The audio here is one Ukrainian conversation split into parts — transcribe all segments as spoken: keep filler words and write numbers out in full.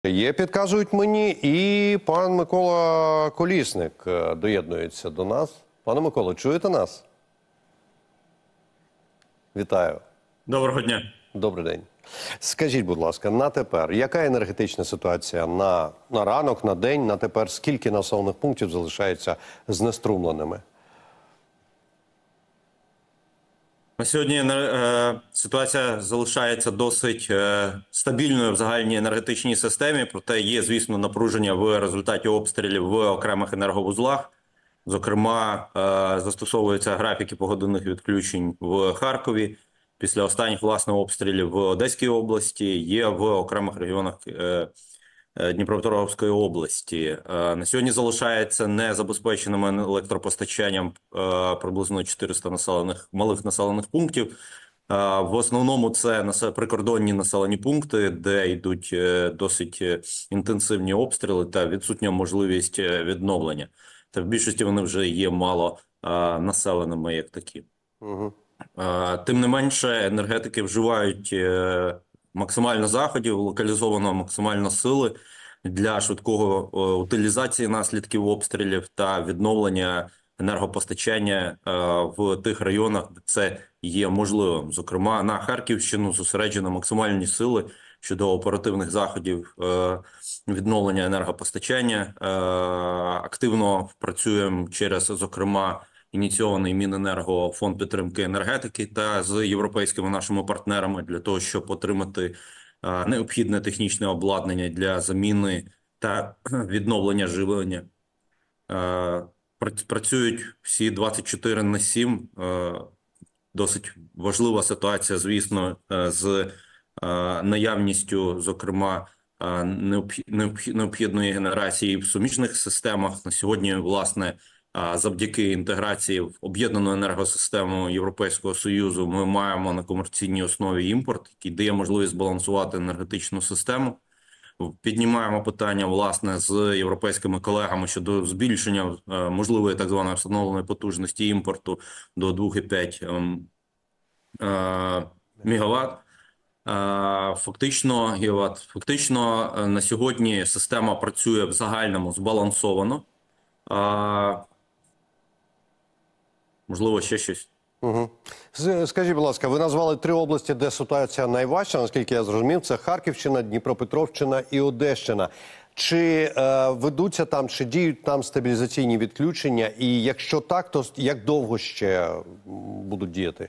Є, підказують мені, і пан Микола Колісник доєднується до нас. Пане Миколо, чуєте нас? Вітаю. Доброго дня. Добрий день. Скажіть, будь ласка, на тепер, яка енергетична ситуація на, на ранок, на день, на тепер? Скільки населених пунктів залишаються знеструмленими? На сьогодні е, ситуація залишається досить е, стабільною в загальній енергетичній системі, проте є, звісно, напруження в результаті обстрілів в окремих енерговузлах. Зокрема, е, застосовуються графіки погодинних відключень в Харкові. Після останніх, власне, обстрілів в Одеській області, є в окремих регіонах е, Дніпропетровської області. На сьогодні залишається незабезпеченим електропостачанням приблизно чотириста населених, малих населених пунктів. В основному це прикордонні населені пункти, де йдуть досить інтенсивні обстріли та відсутня можливість відновлення. Та в більшості вони вже є мало населеними як такі. Угу. Тим не менше, енергетики вживають максимально заходів, локалізовано максимально сили для швидкого утилізації наслідків обстрілів та відновлення енергопостачання в тих районах, де це є можливим. Зокрема, на Харківщину зосереджено максимальні сили щодо оперативних заходів відновлення енергопостачання. Активно працюємо через, зокрема, ініційований Міненерго фонд підтримки енергетики та з європейськими нашими партнерами для того, щоб отримати необхідне технічне обладнання для заміни та відновлення живлення. Працюють всі двадцять чотири на сім. Досить важлива ситуація, звісно, з наявністю, зокрема, необхідної генерації в суміжних системах. На сьогодні, власне, завдяки інтеграції в об'єднану енергосистему Європейського Союзу ми маємо на комерційній основі імпорт, який дає можливість збалансувати енергетичну систему. Піднімаємо питання, власне, з європейськими колегами щодо збільшення можливої так званої встановленої потужності імпорту до двох і п'ять мегаватт. Фактично, гігаватт. Фактично, на сьогодні система працює в загальному збалансовано. Можливо, ще щось. Угу. Скажіть, будь ласка, ви назвали три області, де ситуація найважча, наскільки я зрозумів, це Харківщина, Дніпропетровщина і Одещина. Чи е, ведуться там, чи діють там стабілізаційні відключення? І якщо так, то як довго ще будуть діяти?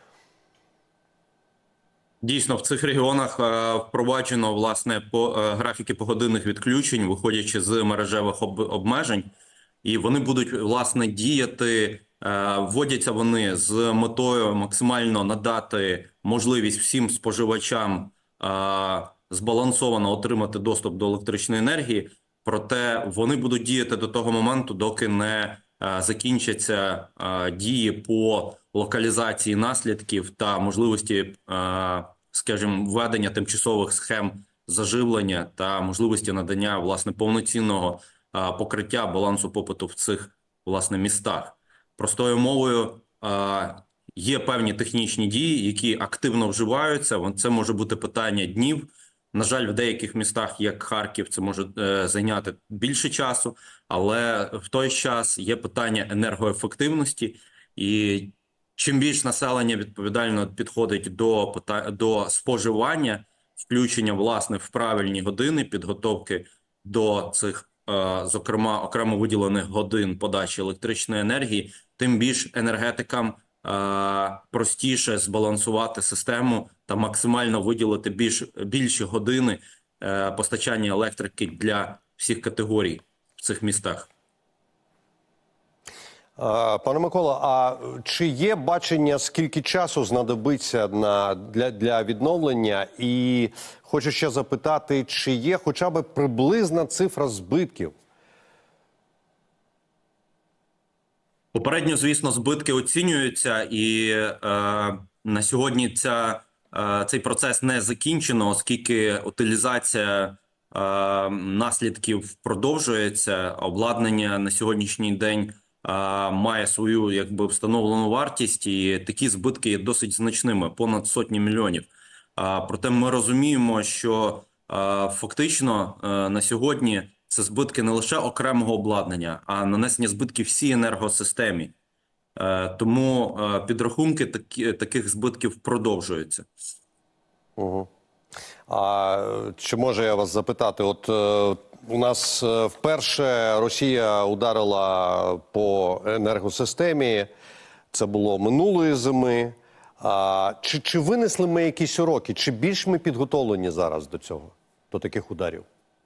Дійсно, в цих регіонах е, впроваджено, власне, по, е, графіки погодинних відключень, виходячи з мережевих об, обмежень. І вони будуть, власне, діяти, вводяться вони з метою максимально надати можливість всім споживачам збалансовано отримати доступ до електричної енергії, проте вони будуть діяти до того моменту, доки не закінчаться дії по локалізації наслідків та можливості, скажімо, введення тимчасових схем заживлення та можливості надання, власне, повноцінного покриття балансу попиту в цих, власне, містах. Простою мовою, є певні технічні дії, які активно вживаються. Це може бути питання днів. На жаль, в деяких містах, як Харків, це може зайняти більше часу, але в той час є питання енергоефективності. І чим більш населення відповідально підходить до, до споживання, включення, власне, в правильні години підготовки до цих, зокрема, окремо виділених годин подачі електричної енергії, тим більш енергетикам простіше збалансувати систему та максимально виділити більш, більші години постачання електрики для всіх категорій в цих містах. Пане Микола, а чи є бачення, скільки часу знадобиться на, для, для відновлення? І хочу ще запитати, чи є хоча б приблизна цифра збитків? Попередньо, звісно, збитки оцінюються, і е, на сьогодні ця, е, цей процес не закінчено, оскільки утилізація е, наслідків продовжується. Обладнання на сьогоднішній день має свою, якби, встановлену вартість, і такі збитки є досить значними, понад сотні мільйонів. Проте ми розуміємо, що фактично на сьогодні це збитки не лише окремого обладнання, а нанесення збитків всій енергосистемі. Тому підрахунки такі, таких збитків продовжуються. Угу. А чи можу я вас запитати, от е, у нас е, вперше Росія ударила по енергосистемі, це було минулої зими. А, чи, чи винесли ми якісь уроки, чи більш ми підготовлені зараз до цього, до таких ударів?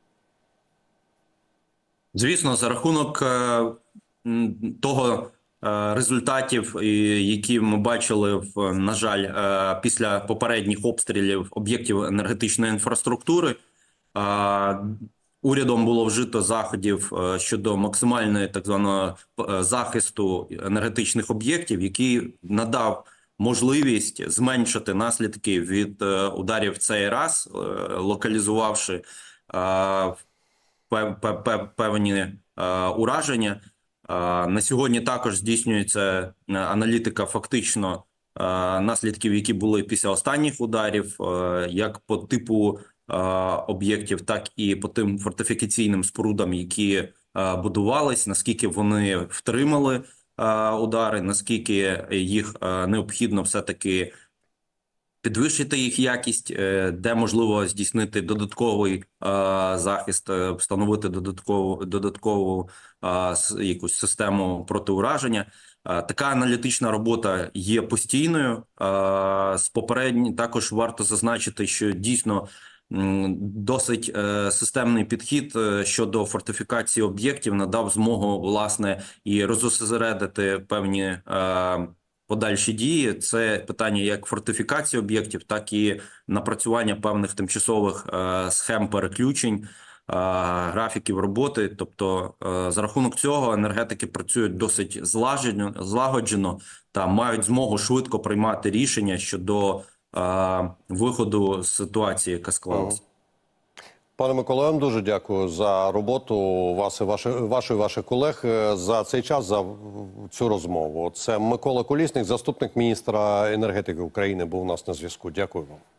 Звісно, за рахунок е, того е, результатів, які ми бачили, в, на жаль, е, після попередніх обстрілів об'єктів енергетичної інфраструктури, е, урядом було вжито заходів е, щодо максимальної так званого е, захисту енергетичних об'єктів, який надав можливість зменшити наслідки від е, ударів в цей раз, е, локалізувавши е, певні е, ураження. Е, на сьогодні також здійснюється аналітика фактично е, наслідків, які були після останніх ударів, е, як по типу е, об'єктів, так і по тим фортифікаційним спорудам, які е, будувались, наскільки вони втримали е, удари, наскільки їх е, необхідно все-таки підвищити їх якість, де можливо здійснити додатковий е, захист, встановити додаткову додаткову е, якусь систему протиураження. Е, така аналітична робота є постійною. Е, з попередні також варто зазначити, що дійсно м, досить е, системний підхід е, щодо фортифікації об'єктів надав змогу власне і розосередити певні е, подальші дії. Це питання як фортифікації об'єктів, так і напрацювання певних тимчасових е, схем переключень, е, графіків роботи. Тобто е, за рахунок цього енергетики працюють досить злагоджено, злагоджено та мають змогу швидко приймати рішення щодо е, виходу з ситуації, яка склалася. Пане Миколо, я вам дуже дякую за роботу вас і ваших, вашої ваших колег, за цей час, за цю розмову. Це Микола Колісник, заступник міністра енергетики України, був у нас на зв'язку. Дякую вам.